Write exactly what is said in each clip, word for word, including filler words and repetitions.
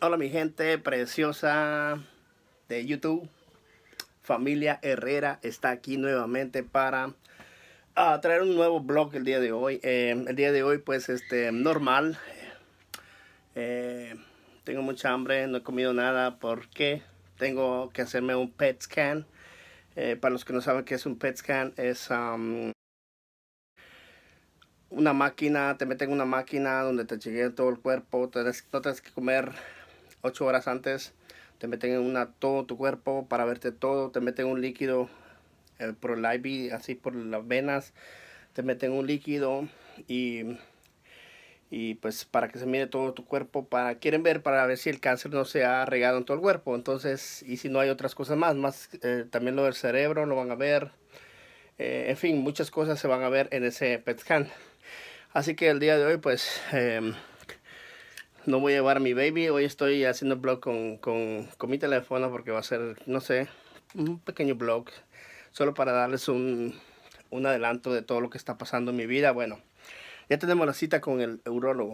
Hola mi gente preciosa de YouTube. Familia Herrera está aquí nuevamente para uh, traer un nuevo vlog el día de hoy. Eh, el día de hoy pues este normal. Eh, tengo mucha hambre, no he comido nada porque tengo que hacerme un P E T scan. Eh, para los que no saben qué es un P E T scan, es um, una máquina, te meten en una máquina donde te chequean todo el cuerpo. Tienes, no tienes que comer ocho horas antes, te meten en una todo tu cuerpo para verte todo, te meten un líquido eh, por el I V, así por las venas, te meten un líquido y, y pues para que se mire todo tu cuerpo, para quieren ver para ver si el cáncer no se ha regado en todo el cuerpo. Entonces, y si no hay otras cosas más, más eh, también lo del cerebro lo van a ver, eh, en fin, muchas cosas se van a ver en ese P E T scan. Así que el día de hoy pues eh, no voy a llevar a mi baby. Hoy estoy haciendo vlog con, con, con mi teléfono porque va a ser, no sé, un pequeño vlog. Solo para darles un, un adelanto de todo lo que está pasando en mi vida. Bueno, ya tenemos la cita con el urólogo.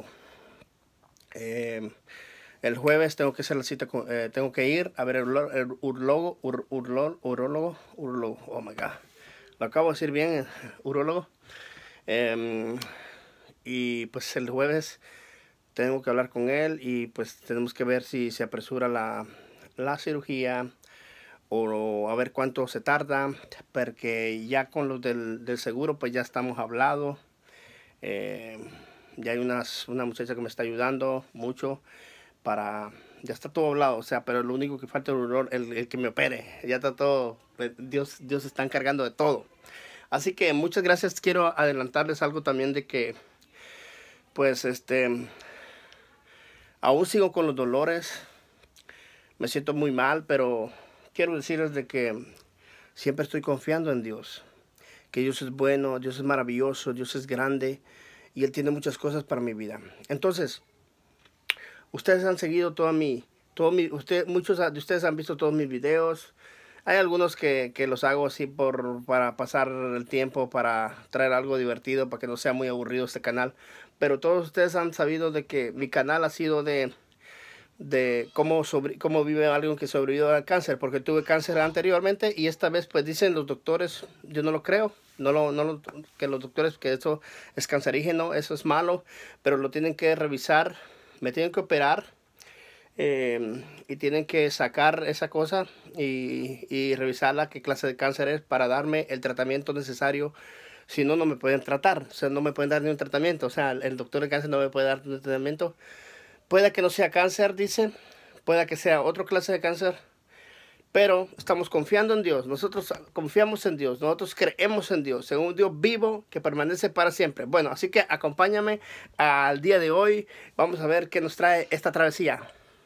Eh, el jueves tengo que hacer la cita, con, eh, tengo que ir a ver el, el urólogo, ur, urlo, urólogo, urólogo, oh my god. Lo acabo de decir bien, urólogo. Eh, y pues el jueves tengo que hablar con él y pues tenemos que ver si se apresura la, la cirugía o a ver cuánto se tarda, porque ya con los del, del seguro pues ya estamos hablados. Eh, ya hay unas, una muchacha que me está ayudando mucho para, ya está todo hablado, o sea, pero lo único que falta es el, el, el que me opere, ya está todo, Dios, Dios está encargando de todo. Así que muchas gracias. Quiero adelantarles algo también de que pues este aún sigo con los dolores, me siento muy mal, pero quiero decirles de que siempre estoy confiando en Dios, que Dios es bueno, Dios es maravilloso, Dios es grande y Él tiene muchas cosas para mi vida. Entonces, ustedes han seguido toda mi, todo mi, usted, muchos de ustedes han visto todos mis videos. Hay algunos que, que los hago así por, para pasar el tiempo, para traer algo divertido, para que no sea muy aburrido este canal. Pero todos ustedes han sabido de que mi canal ha sido de, de cómo, sobre, cómo vive alguien que sobrevivió al cáncer. Porque tuve cáncer anteriormente y esta vez pues dicen los doctores, yo no lo creo, no lo, no lo, que los doctores que eso es cancerígeno, eso es malo, pero lo tienen que revisar, me tienen que operar. Eh, y tienen que sacar esa cosa y, y revisarla qué clase de cáncer es para darme el tratamiento necesario. Si no, no me pueden tratar, o sea, no me pueden dar ni un tratamiento. O sea, el doctor de cáncer no me puede dar un tratamiento. Puede que no sea cáncer, dice, puede que sea otra clase de cáncer, pero estamos confiando en Dios. Nosotros confiamos en Dios, nosotros creemos en Dios, en un Dios vivo que permanece para siempre. Bueno, así que acompáñame al día de hoy. Vamos a ver qué nos trae esta travesía.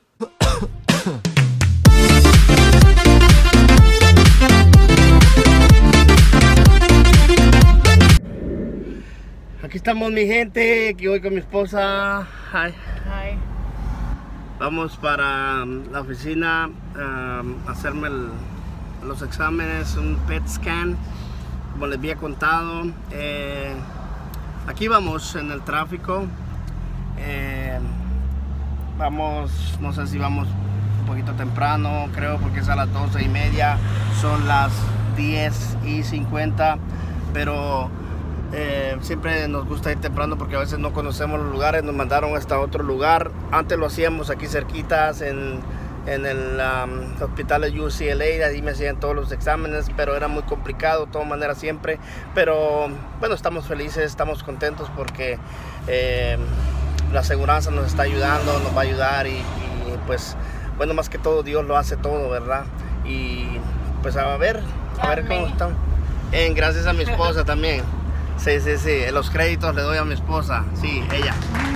Aquí estamos mi gente, aquí voy con mi esposa. Hi. Hi. Vamos para um, la oficina um, a hacerme el, los exámenes, un P E T scan, como les había contado. Eh, aquí vamos en el tráfico. Eh, Vamos, no sé si vamos un poquito temprano, creo, porque es a las doce y media, son las diez y cincuenta, pero eh, siempre nos gusta ir temprano porque a veces no conocemos los lugares, nos mandaron hasta otro lugar. Antes lo hacíamos aquí cerquitas en, en el um, hospital de U C L A, ahí me hacían todos los exámenes, pero era muy complicado de todas maneras siempre. Pero bueno, estamos felices, estamos contentos porque Eh, la aseguranza nos está ayudando, nos va a ayudar y, y pues bueno, más que todo Dios lo hace todo, ¿verdad? Y pues a ver, a ver cómo están. Eh, gracias a mi esposa también. Sí, sí, sí, los créditos le doy a mi esposa, sí, ella.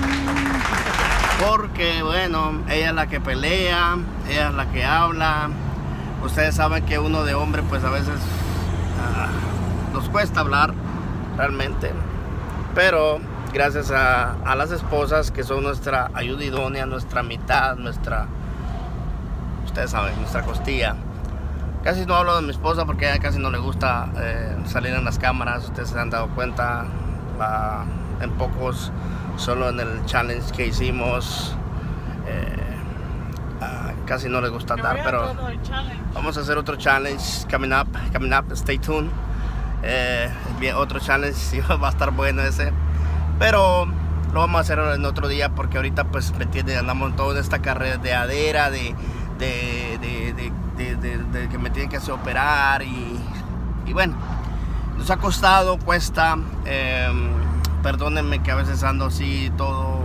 Porque bueno, ella es la que pelea, ella es la que habla. Ustedes saben que uno de hombre pues a veces uh, nos cuesta hablar realmente, pero gracias a, a las esposas que son nuestra ayuda idónea, nuestra mitad, nuestra, ustedes saben, nuestra costilla. Casi no hablo de mi esposa porque a ella casi no le gusta eh, salir en las cámaras, ustedes se han dado cuenta, uh, en pocos, solo en el challenge que hicimos. Eh, uh, casi no les gusta andar, pero vamos a hacer otro challenge coming up, coming up, stay tuned. Eh, bien, otro challenge, sí, va a estar bueno ese, pero lo vamos a hacer en otro día porque ahorita pues me entiende, andamos en toda esta carretera de, de, de, de, de, de, de que me tienen que hacer operar y, y bueno, nos ha costado, cuesta, eh, perdónenme que a veces ando así todo,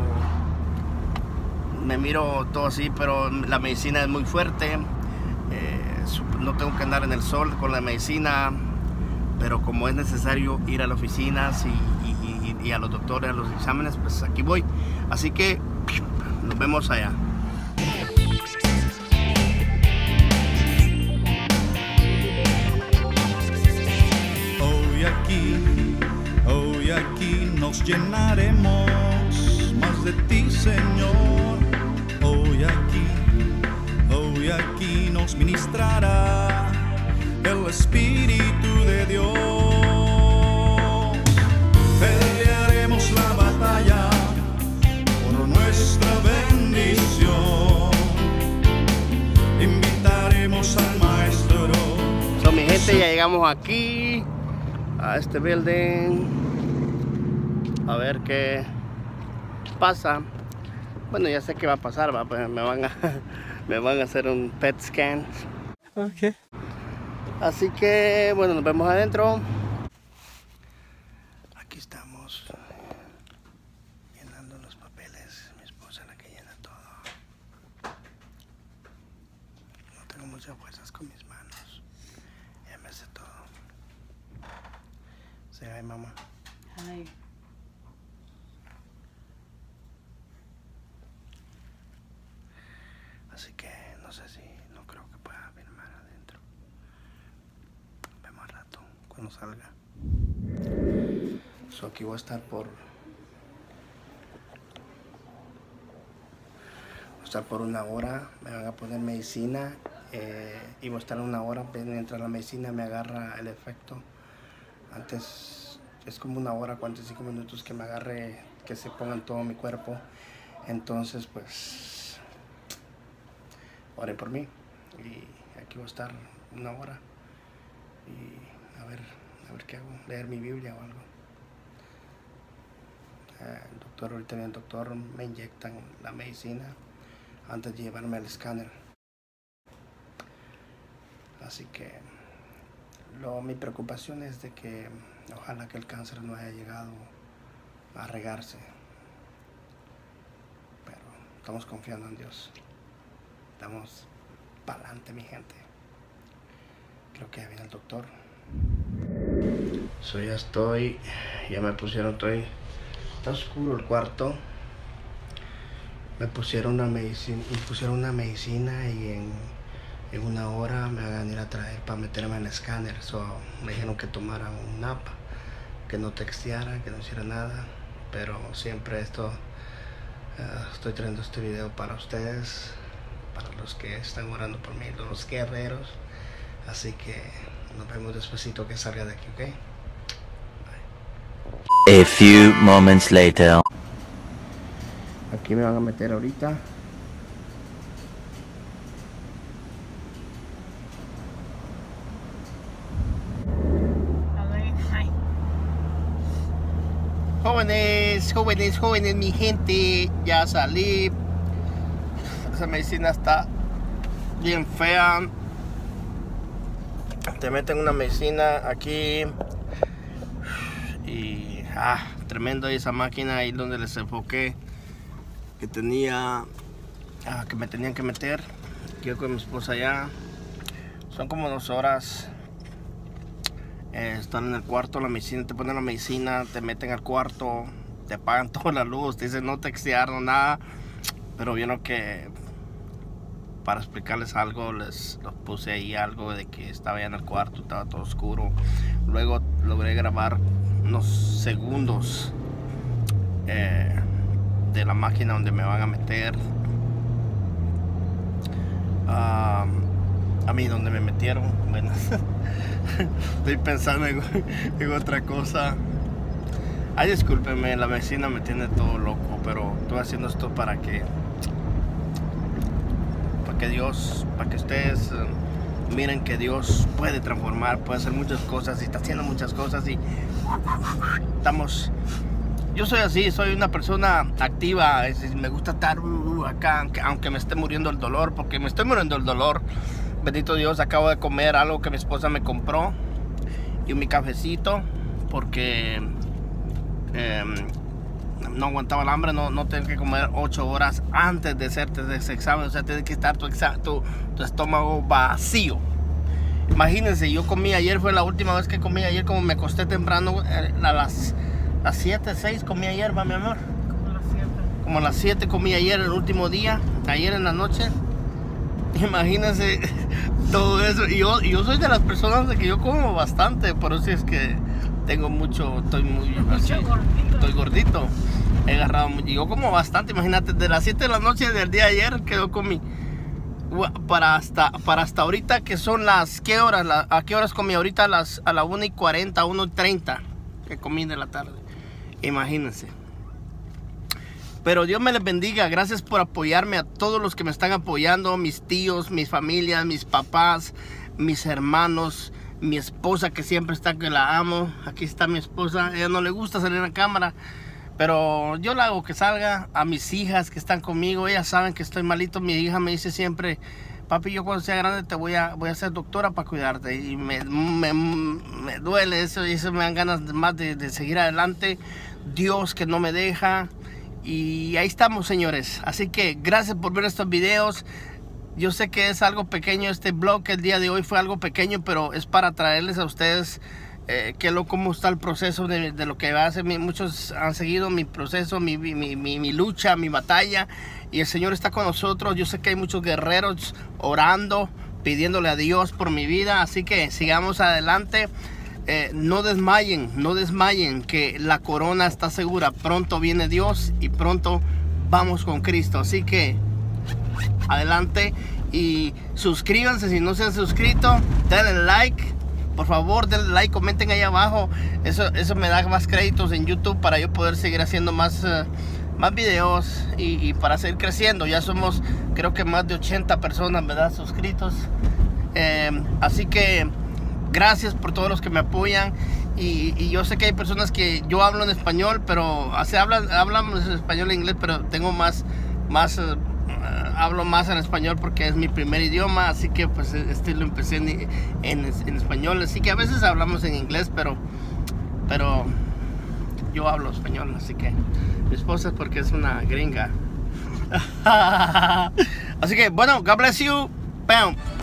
me miro todo así, pero la medicina es muy fuerte, eh, no tengo que andar en el sol con la medicina, pero como es necesario ir a las oficinas y, y, y, y a los doctores, a los exámenes, pues aquí voy. Así que nos vemos allá. Hoy aquí, hoy aquí nos llenaremos más de ti, Señor. Hoy aquí, hoy aquí nos ministrará el Espíritu de Dios. Pelearemos la batalla por nuestra bendición. Invitaremos al Maestro. So, mi gente, ya llegamos aquí a este building. A ver qué pasa. Bueno, ya sé qué va a pasar, va, pues me van a me van a hacer un P E T scan. Okay. Así que, bueno, nos vemos adentro. Aquí estamos llenando los papeles. Mi esposa es la que llena todo. No tengo muchas fuerzas con mis manos. Ella me hace todo. Say hi, mamá. Hi. Así que no sé si, no creo que pueda filmar adentro. Vemos al rato cuando salga. So, aquí voy a estar por voy a estar por una hora. Me van a poner medicina eh, y voy a estar una hora mientras la medicina me agarra el efecto. Antes es como una hora, cuarenta y cinco minutos que me agarre, que se ponga en todo mi cuerpo. Entonces pues oren por mí y aquí voy a estar una hora y a ver, a ver qué hago, leer mi Biblia o algo. Eh, el doctor, ahorita viene el doctor, me inyectan la medicina antes de llevarme al escáner. Así que lo, mi preocupación es de que ojalá que el cáncer no haya llegado a regarse, pero estamos confiando en Dios. Estamos para adelante, mi gente. Creo que ya viene el doctor. So, ya estoy, ya me pusieron, estoy, está oscuro el cuarto. Me pusieron una medicina, me pusieron una medicina y en, en una hora me van a venir a traer para meterme en el escáner. So, me dijeron que tomara un nap, que no texteara, que no hiciera nada. Pero siempre esto, uh, estoy trayendo este video para ustedes, para los que están orando por mí, los guerreros. Así que nos vemos despacito que salga de aquí, ¿ok? A few moments later. Aquí me van a meter ahorita. Jóvenes, jóvenes, jóvenes, mi gente, ya salí. Esa medicina está bien fea. Te meten una medicina aquí y ah, tremendo esa máquina ahí donde les enfoqué que tenía ah, que me tenían que meter. Yo con mi esposa allá. Son como dos horas. Eh, están en el cuarto, la medicina, te ponen la medicina, te meten al cuarto, te apagan toda la luz, te dicen no textear, no nada. Pero vieron que para explicarles algo, les los puse ahí algo de que estaba ya en el cuarto, estaba todo oscuro. Luego logré grabar unos segundos eh, de la máquina donde me van a meter. Um, a mí donde me metieron. Bueno, estoy pensando en, en otra cosa. Ay, discúlpenme, la vecina me tiene todo loco, pero estoy haciendo esto para que para que Dios, para que ustedes uh, miren que Dios puede transformar, puede hacer muchas cosas y está haciendo muchas cosas y estamos... Yo soy así, soy una persona activa, es, me gusta estar uh, acá, aunque, aunque me esté muriendo el dolor, porque me estoy muriendo el dolor. Bendito Dios, acabo de comer algo que mi esposa me compró y mi cafecito, porque eh, no aguantaba el hambre, no, no tengo que comer ocho horas antes de hacerte ese examen, o sea, tiene que estar tu, tu, tu estómago vacío. Imagínense, yo comí ayer, fue la última vez que comí ayer, como me acosté temprano, a las... Las siete, seis comí ayer, va mi amor. Como las siete. Como a las siete comí ayer, el último día, ayer en la noche. Imagínense todo eso. Y yo, yo soy de las personas de que yo como bastante, por eso es que tengo mucho, estoy muy así, gordito. Estoy gordito. He agarrado mucho. Yo como bastante, imagínate, de las siete de la noche del día de ayer que yo comí. Para hasta, para hasta ahorita que son las, ¿qué horas? La, ¿A qué horas comí ahorita? A las a la una y cuarenta, una y treinta que comí de la tarde. Imagínense. Pero Dios me les bendiga. Gracias por apoyarme, a todos los que me están apoyando, mis tíos, mis familias, mis papás, mis hermanos, mi esposa que siempre está, que la amo. Aquí está mi esposa. A ella no le gusta salir en la cámara, pero yo la hago que salga. A mis hijas que están conmigo, ellas saben que estoy malito. Mi hija me dice siempre: papi, yo cuando sea grande te voy a, voy a ser doctora para cuidarte. Y me, me, me duele eso, y eso me dan ganas más de, de seguir adelante. Dios que no me deja. Y ahí estamos, señores. Así que gracias por ver estos videos. Yo sé que es algo pequeño este blog, el día de hoy fue algo pequeño, pero es para traerles a ustedes eh, que lo, cómo está el proceso de, de lo que va a hacer. Muchos han seguido mi proceso, mi, mi, mi, mi lucha, mi batalla. Y el Señor está con nosotros. Yo sé que hay muchos guerreros orando, pidiéndole a Dios por mi vida. Así que sigamos adelante. Eh, no desmayen, no desmayen, que la corona está segura. Pronto viene Dios y pronto vamos con Cristo. Así que adelante y suscríbanse si no se han suscrito. Denle like, por favor, denle like, comenten ahí abajo. Eso, eso me da más créditos en YouTube para yo poder seguir haciendo más, uh, más videos y, y para seguir creciendo. Ya somos, creo que más de ochenta personas, ¿verdad? Suscritos. Eh, así que gracias por todos los que me apoyan. Y, y yo sé que hay personas que yo hablo en español, pero se hablan, hablamos español e inglés, pero tengo más, más uh, hablo más en español porque es mi primer idioma. Así que pues este lo empecé en, en, en español. Así que a veces hablamos en inglés, pero, pero yo hablo español. Así que mi esposa es porque es una gringa. Así que bueno, God bless you. Bam.